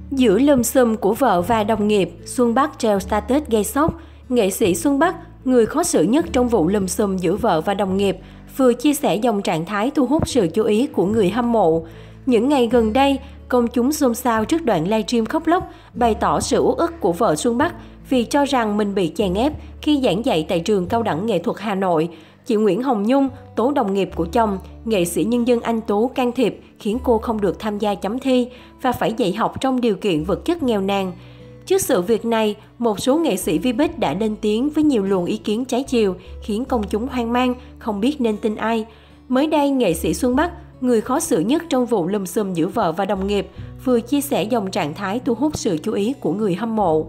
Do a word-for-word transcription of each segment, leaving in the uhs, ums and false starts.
Giữa lùm xùm của vợ và đồng nghiệp, Xuân Bắc treo status gây sốc. Nghệ sĩ Xuân Bắc, người khó xử nhất trong vụ lùm xùm giữa vợ và đồng nghiệp, vừa chia sẻ dòng trạng thái thu hút sự chú ý của người hâm mộ. Những ngày gần đây, công chúng xôn xao trước đoạn livestream khóc lóc, bày tỏ sự uất ức của vợ Xuân Bắc vì cho rằng mình bị chèn ép khi giảng dạy tại trường Cao đẳng Nghệ thuật Hà Nội. Chị Nguyễn Hồng Nhung tố đồng nghiệp của chồng, nghệ sĩ nhân dân Anh Tú can thiệp khiến cô không được tham gia chấm thi và phải dạy học trong điều kiện vật chất nghèo nàn. Trước sự việc này, một số nghệ sĩ Vbiz đã lên tiếng với nhiều luồng ý kiến trái chiều, khiến công chúng hoang mang, không biết nên tin ai. Mới đây, nghệ sĩ Xuân Bắc, người khó xử nhất trong vụ lùm xùm giữa vợ và đồng nghiệp, vừa chia sẻ dòng trạng thái thu hút sự chú ý của người hâm mộ.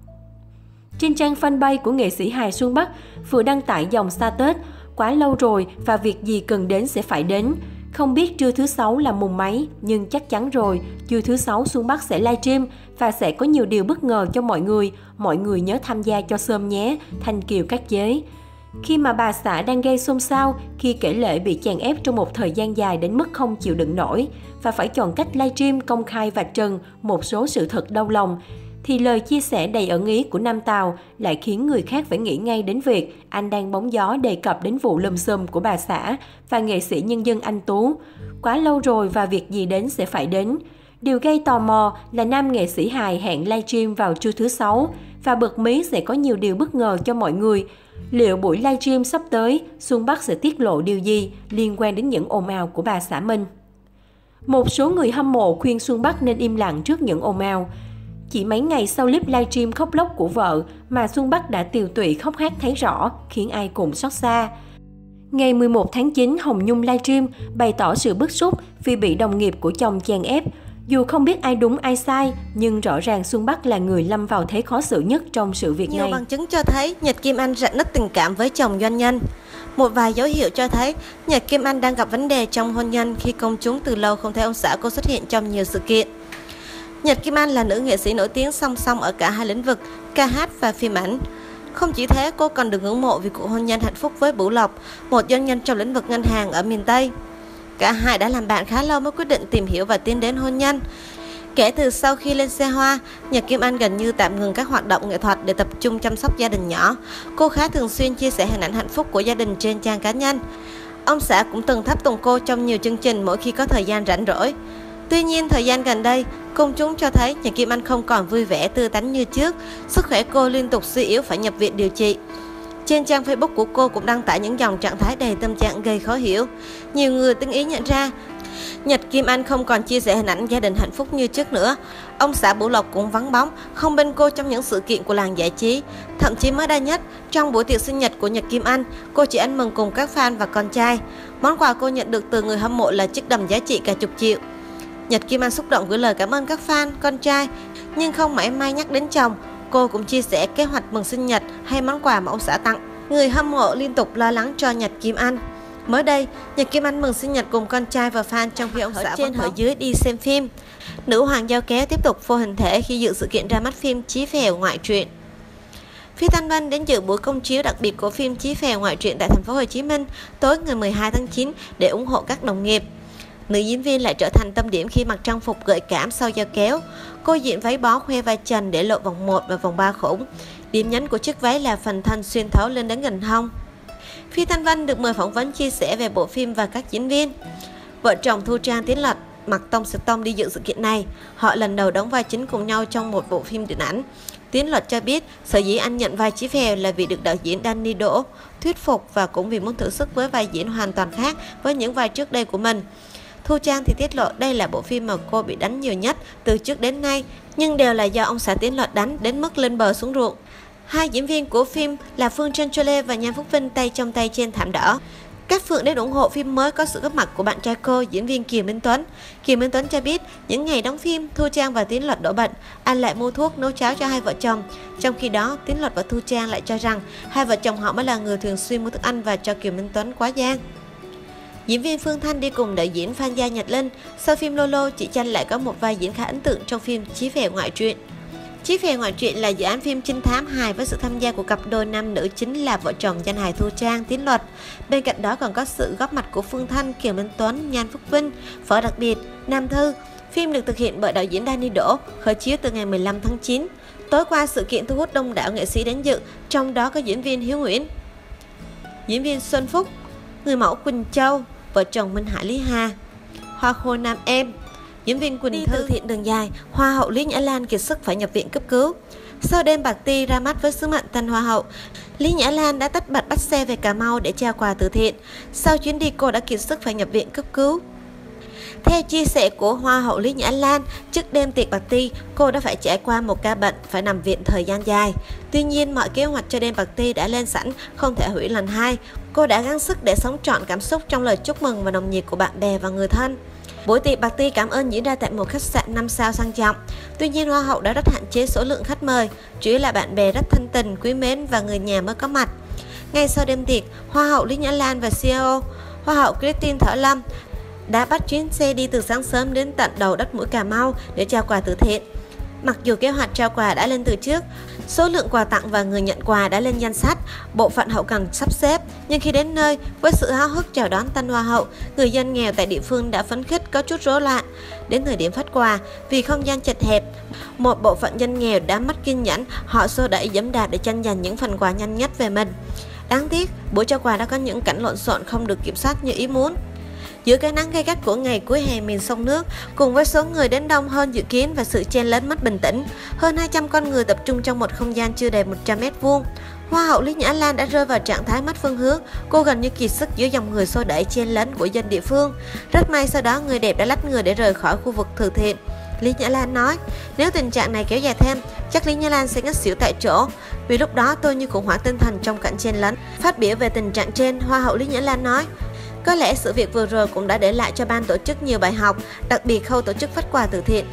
Trên trang fanpage của nghệ sĩ hài Xuân Bắc vừa đăng tải dòng status: quá lâu rồi và việc gì cần đến sẽ phải đến. Không biết trưa thứ sáu là mùng mấy, nhưng chắc chắn rồi, trưa thứ sáu Xuân Bắc sẽ livestream và sẽ có nhiều điều bất ngờ cho mọi người. Mọi người nhớ tham gia cho sớm nhé, Thanh Kiều các chế. Khi mà bà xã đang gây xôn xao khi kể lể bị chèn ép trong một thời gian dài đến mức không chịu đựng nổi và phải chọn cách livestream công khai vạch trần một số sự thật đau lòng, thì lời chia sẻ đầy ẩn ý của Nam Tào lại khiến người khác phải nghĩ ngay đến việc anh đang bóng gió đề cập đến vụ lùm xùm của bà xã và nghệ sĩ nhân dân Anh Tú. Quá lâu rồi và việc gì đến sẽ phải đến. Điều gây tò mò là nam nghệ sĩ hài hẹn livestream vào trưa thứ sáu và bật mí sẽ có nhiều điều bất ngờ cho mọi người. Liệu buổi livestream sắp tới, Xuân Bắc sẽ tiết lộ điều gì liên quan đến những ồn ào của bà xã mình? Một số người hâm mộ khuyên Xuân Bắc nên im lặng trước những ồn ào. Chỉ mấy ngày sau clip livestream khóc lóc của vợ mà Xuân Bắc đã tiều tụy khóc hát thấy rõ, khiến ai cũng xót xa. Ngày mười một tháng chín, Hồng Nhung livestream bày tỏ sự bức xúc vì bị đồng nghiệp của chồng chèn ép. Dù không biết ai đúng ai sai, nhưng rõ ràng Xuân Bắc là người lâm vào thế khó xử nhất trong sự việc Nhiều này. Nhiều bằng chứng cho thấy Nhật Kim Anh rạn nứt tình cảm với chồng doanh nhân. Một vài dấu hiệu cho thấy Nhật Kim Anh đang gặp vấn đề trong hôn nhân khi công chúng từ lâu không thấy ông xã cô xuất hiện trong nhiều sự kiện. Nhật Kim Anh là nữ nghệ sĩ nổi tiếng song song ở cả hai lĩnh vực, ca hát và phim ảnh. Không chỉ thế, cô còn được ngưỡng mộ vì cuộc hôn nhân hạnh phúc với Bửu Lộc, một doanh nhân trong lĩnh vực ngân hàng ở miền Tây. Cả hai đã làm bạn khá lâu mới quyết định tìm hiểu và tiến đến hôn nhân. Kể từ sau khi lên xe hoa, Nhật Kim Anh gần như tạm ngừng các hoạt động nghệ thuật để tập trung chăm sóc gia đình nhỏ. Cô khá thường xuyên chia sẻ hình ảnh hạnh phúc của gia đình trên trang cá nhân. Ông xã cũng từng tháp tùng cô trong nhiều chương trình mỗi khi có thời gian rảnh rỗi. Tuy nhiên, thời gian gần đây, công chúng cho thấy Nhật Kim Anh không còn vui vẻ tươi tắn như trước. Sức khỏe cô liên tục suy yếu, phải nhập viện điều trị. Trên trang Facebook của cô cũng đăng tải những dòng trạng thái đầy tâm trạng gây khó hiểu. Nhiều người tinh ý nhận ra, Nhật Kim Anh không còn chia sẻ hình ảnh gia đình hạnh phúc như trước nữa. Ông xã Bửu Lộc cũng vắng bóng, không bên cô trong những sự kiện của làng giải trí. Thậm chí mới đây nhất, trong buổi tiệc sinh nhật của Nhật Kim Anh, cô chỉ ăn mừng cùng các fan và con trai. Món quà cô nhận được từ người hâm mộ là chiếc đầm giá trị cả chục triệu. Nhật Kim Anh xúc động gửi lời cảm ơn các fan, con trai, nhưng không mảy may nhắc đến chồng. Cô cũng chia sẻ kế hoạch mừng sinh nhật hay món quà mà ông xã tặng. Người hâm mộ liên tục lo lắng cho Nhật Kim Anh. Mới đây, Nhật Kim Anh mừng sinh nhật cùng con trai và fan trong khi ông xã trên ở dưới đi xem phim. Nữ hoàng Dao Kéo tiếp tục phô hình thể khi dự sự kiện ra mắt phim Chí Phèo ngoại truyện. Phi Thanh Vân đến dự buổi công chiếu đặc biệt của phim Chí Phèo ngoại truyện tại thành phố Hồ Chí Minh tối ngày mười hai tháng chín để ủng hộ các đồng nghiệp. Nữ diễn viên lại trở thành tâm điểm khi mặc trang phục gợi cảm sau dao kéo. Cô diện váy bó khoe vai trần để lộ vòng một và vòng ba khủng. Điểm nhấn của chiếc váy là phần thân xuyên thấu lên đến gần hông. Phi Thanh Vân được mời phỏng vấn chia sẻ về bộ phim và các diễn viên. Vợ chồng Thu Trang Tiến Luật mặc tông sực tông đi dự sự kiện này. Họ lần đầu đóng vai chính cùng nhau trong một bộ phim điện ảnh. Tiến Luật cho biết sở dĩ anh nhận vai Chí Phèo là vì được đạo diễn Danny Đỗ thuyết phục và cũng vì muốn thử sức với vai diễn hoàn toàn khác với những vai trước đây của mình. Thu Trang thì tiết lộ đây là bộ phim mà cô bị đánh nhiều nhất từ trước đến nay, nhưng đều là do ông xã Tiến Luật đánh đến mức lên bờ xuống ruộng. Hai diễn viên của phim là Phương Trân Chole và Nhan Phúc Vinh tay trong tay trên thảm đỏ. Cát Phượng đến ủng hộ phim mới có sự góp mặt của bạn trai cô, diễn viên Kiều Minh Tuấn. Kiều Minh Tuấn cho biết những ngày đóng phim, Thu Trang và Tiến Luật đổ bệnh, anh lại mua thuốc nấu cháo cho hai vợ chồng. Trong khi đó, Tiến Luật và Thu Trang lại cho rằng hai vợ chồng họ mới là người thường xuyên mua thức ăn và cho Kiều Minh Tuấn quá gian. Diễn viên Phương Thanh đi cùng đạo diễn Phan Gia Nhật Linh. Sau phim Lolo, chị Chanh lại có một vai diễn khá ấn tượng trong phim Chí Phèo ngoại truyện. Chí Phèo ngoại truyện là dự án phim trinh thám hài với sự tham gia của cặp đôi nam nữ chính là vợ chồng danh hài Thu Trang, Tiến Luật. Bên cạnh đó còn có sự góp mặt của Phương Thanh, Kiều Minh Tuấn, Nhan Phúc Vinh, Phở Đặc Biệt, Nam Thư. Phim được thực hiện bởi đạo diễn Danny Đỗ, khởi chiếu từ ngày mười lăm tháng chín. Tối qua, sự kiện thu hút đông đảo nghệ sĩ đến dự, trong đó có diễn viên Hiếu Nguyễn, diễn viên Xuân Phúc, người mẫu Quỳnh Châu, vợ chồng Minh Hải Lý Hà, hoa khôi nam em, diễn viên Quỳnh Thư. Từ thiện đường dài, Hoa hậu Lý Nhã Lan kiệt sức phải nhập viện cấp cứu. Sau đêm party ra mắt với sứ mệnh tân Hoa hậu, Lý Nhã Lan đã tất bật bắt xe về Cà Mau để trao quà từ thiện. Sau chuyến đi, cô đã kiệt sức phải nhập viện cấp cứu. Theo chia sẻ của Hoa hậu Lý Nhã Lan, trước đêm tiệc party, cô đã phải trải qua một ca bệnh, phải nằm viện thời gian dài. Tuy nhiên, mọi kế hoạch cho đêm party đã lên sẵn, không thể hủy lần hai. Cô đã gắng sức để sống trọn cảm xúc trong lời chúc mừng và nồng nhiệt của bạn bè và người thân. Buổi tiệc party cảm ơn diễn ra tại một khách sạn năm sao sang trọng. Tuy nhiên, Hoa hậu đã rất hạn chế số lượng khách mời, chủ yếu là bạn bè rất thân tình, quý mến và người nhà mới có mặt. Ngay sau đêm tiệc, Hoa hậu Lý Nhã Lan và xê e ô Hoa hậu Christine Thở Lâm đã bắt chuyến xe đi từ sáng sớm đến tận đầu đất mũi Cà Mau để trao quà từ thiện. Mặc dù kế hoạch trao quà đã lên từ trước, số lượng quà tặng và người nhận quà đã lên danh sách, bộ phận hậu cần sắp xếp, nhưng khi đến nơi, với sự háo hức chào đón tân Hoa hậu, người dân nghèo tại địa phương đã phấn khích có chút rối loạn. Đến thời điểm phát quà, vì không gian chật hẹp, một bộ phận dân nghèo đã mất kiên nhẫn, họ xô đẩy giẫm đạp để tranh giành những phần quà nhanh nhất về mình. Đáng tiếc, buổi trao quà đã có những cảnh lộn xộn không được kiểm soát như ý muốn. Giữa cái nắng gay gắt của ngày cuối hè miền sông nước, cùng với số người đến đông hơn dự kiến và sự chen lấn mất bình tĩnh, hơn hai trăm con người tập trung trong một không gian chưa đầy một trăm mét vuông, Hoa hậu Lý Nhã Lan đã rơi vào trạng thái mất phương hướng. Cô gần như kiệt sức giữa dòng người xô đẩy chen lấn của dân địa phương. Rất may sau đó người đẹp đã lách người để rời khỏi khu vực từ thiện. Lý Nhã Lan nói, nếu tình trạng này kéo dài thêm, chắc Lý Nhã Lan sẽ ngất xỉu tại chỗ. Vì lúc đó tôi như khủng hoảng tinh thần trong cảnh chen lấn. Phát biểu về tình trạng trên, Hoa hậu Lý Nhã Lan nói, có lẽ sự việc vừa rồi cũng đã để lại cho ban tổ chức nhiều bài học, đặc biệt khâu tổ chức phát quà từ thiện.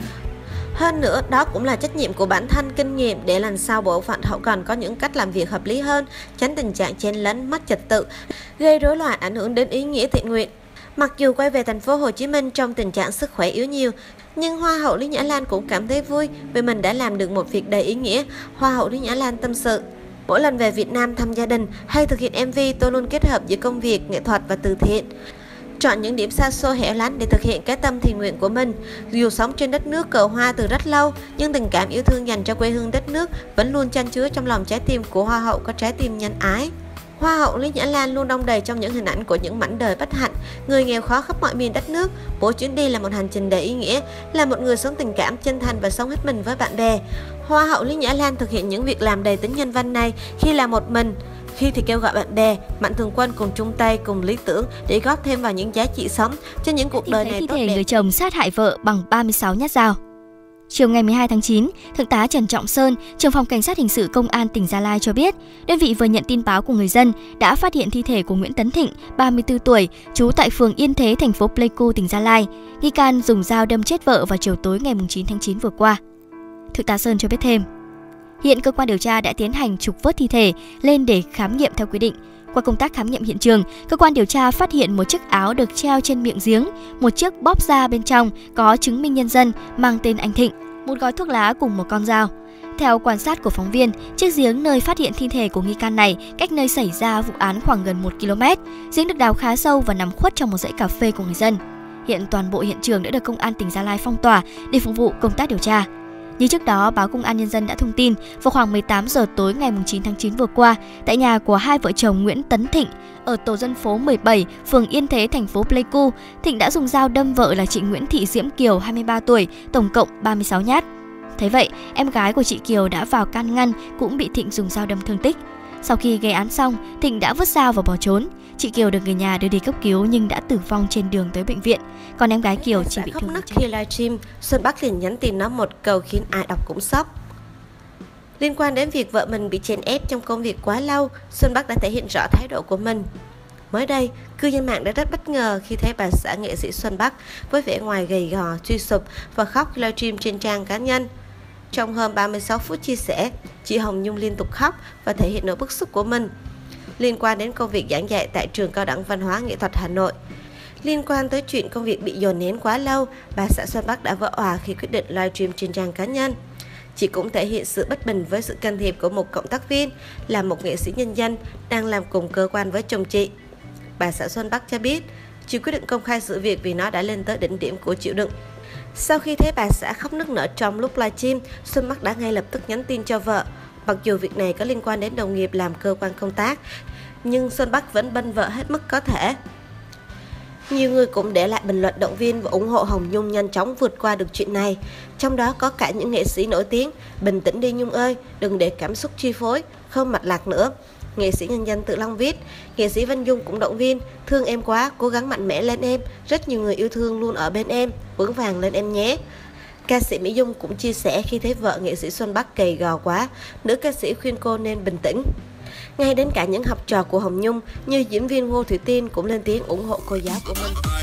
Hơn nữa, đó cũng là trách nhiệm của bản thân kinh nghiệm để lần sau bộ phận hậu cần có những cách làm việc hợp lý hơn, tránh tình trạng chen lấn, mất trật tự, gây rối loạn ảnh hưởng đến ý nghĩa thiện nguyện. Mặc dù quay về thành phố Hồ Chí Minh trong tình trạng sức khỏe yếu nhiều, nhưng Hoa hậu Lý Nhã Lan cũng cảm thấy vui vì mình đã làm được một việc đầy ý nghĩa. Hoa hậu Lý Nhã Lan tâm sự, mỗi lần về Việt Nam thăm gia đình hay thực hiện em vê, tôi luôn kết hợp giữa công việc, nghệ thuật và từ thiện. Chọn những điểm xa xôi hẻo lánh để thực hiện cái tâm thiện nguyện của mình. Dù sống trên đất nước cờ hoa từ rất lâu, nhưng tình cảm yêu thương dành cho quê hương đất nước vẫn luôn chan chứa trong lòng trái tim của Hoa hậu có trái tim nhân ái. Hoa hậu Lý Nhã Lan luôn đong đầy trong những hình ảnh của những mảnh đời bất hạnh, người nghèo khó khắp mọi miền đất nước. Mỗi chuyến đi là một hành trình đầy ý nghĩa, là một người sống tình cảm, chân thành và sống hết mình với bạn bè. Hoa hậu Lý Nhã Lan thực hiện những việc làm đầy tính nhân văn này khi là một mình, khi thì kêu gọi bạn bè, mạnh thường quân cùng chung tay, cùng lý tưởng để góp thêm vào những giá trị sống cho những cuộc đời này tốt đẹp. Người chồng sát hại vợ bằng ba mươi sáu nhát dao. Chiều ngày mười hai tháng chín, Thượng tá Trần Trọng Sơn, trưởng phòng cảnh sát hình sự công an tỉnh Gia Lai cho biết, đơn vị vừa nhận tin báo của người dân đã phát hiện thi thể của Nguyễn Tấn Thịnh, ba mươi tư tuổi, trú tại phường Yên Thế, thành phố Pleiku, tỉnh Gia Lai. Nghi can dùng dao đâm chết vợ vào chiều tối ngày chín tháng chín vừa qua. Thượng tá Sơn cho biết thêm, hiện cơ quan điều tra đã tiến hành trục vớt thi thể lên để khám nghiệm theo quy định. Qua công tác khám nghiệm hiện trường, cơ quan điều tra phát hiện một chiếc áo được treo trên miệng giếng, một chiếc bóp da bên trong có chứng minh nhân dân mang tên anh Thịnh, một gói thuốc lá cùng một con dao. Theo quan sát của phóng viên, chiếc giếng nơi phát hiện thi thể của nghi can này cách nơi xảy ra vụ án khoảng gần một ki lô mét. Giếng được đào khá sâu và nằm khuất trong một dãy cà phê của người dân. Hiện toàn bộ hiện trường đã được công an tỉnh Gia Lai phong tỏa để phục vụ công tác điều tra. Như trước đó, báo Công an Nhân dân đã thông tin, vào khoảng mười tám giờ tối ngày chín tháng chín vừa qua, tại nhà của hai vợ chồng Nguyễn Tấn Thịnh ở tổ dân phố mười bảy, phường Yên Thế, thành phố Pleiku, Thịnh đã dùng dao đâm vợ là chị Nguyễn Thị Diễm Kiều, hai mươi ba tuổi, tổng cộng ba mươi sáu nhát. Thấy vậy, em gái của chị Kiều đã vào can ngăn, cũng bị Thịnh dùng dao đâm thương tích. Sau khi gây án xong, Thịnh đã vứt dao và bỏ trốn. Chị Kiều được người nhà đưa đi cấp cứu nhưng đã tử vong trên đường tới bệnh viện. Còn em gái Kiều chỉ bị thương. Khi livestream, Xuân Bắc liền nhắn tin nó một câu khiến ai đọc cũng sốc. Liên quan đến việc vợ mình bị chèn ép trong công việc quá lâu, Xuân Bắc đã thể hiện rõ thái độ của mình. Mới đây, cư dân mạng đã rất bất ngờ khi thấy bà xã nghệ sĩ Xuân Bắc với vẻ ngoài gầy gò, suy sụp và khóc livestream trên trang cá nhân. Trong hơn ba mươi sáu phút chia sẻ, chị Hồng Nhung liên tục khóc và thể hiện nỗi bức xúc của mình liên quan đến công việc giảng dạy tại trường Cao đẳng Văn hóa Nghệ thuật Hà Nội. Liên quan tới chuyện công việc bị dồn nén quá lâu, bà xã Xuân Bắc đã vỡ òa khi quyết định livestream trên trang cá nhân. Chị cũng thể hiện sự bất bình với sự can thiệp của một cộng tác viên là một nghệ sĩ nhân dân đang làm cùng cơ quan với chồng chị. Bà xã Xuân Bắc cho biết, chị quyết định công khai sự việc vì nó đã lên tới đỉnh điểm của chịu đựng. Sau khi thấy bà xã khóc nức nở trong lúc livestream, Xuân Bắc đã ngay lập tức nhắn tin cho vợ. Mặc dù việc này có liên quan đến đồng nghiệp làm cơ quan công tác, nhưng Xuân Bắc vẫn bênh vợ hết mức có thể. Nhiều người cũng để lại bình luận động viên và ủng hộ Hồng Nhung nhanh chóng vượt qua được chuyện này. Trong đó có cả những nghệ sĩ nổi tiếng. Bình tĩnh đi Nhung ơi, đừng để cảm xúc chi phối, không mạch lạc nữa. Nghệ sĩ nhân dân Tự Long viết, nghệ sĩ Văn Dung cũng động viên, thương em quá, cố gắng mạnh mẽ lên em, rất nhiều người yêu thương luôn ở bên em, vững vàng lên em nhé. Ca sĩ Mỹ Dung cũng chia sẻ khi thấy vợ nghệ sĩ Xuân Bắc gầy gò quá, nữ ca sĩ khuyên cô nên bình tĩnh. Ngay đến cả những học trò của Hồng Nhung như diễn viên Ngô Thủy Tiên cũng lên tiếng ủng hộ cô giáo của mình.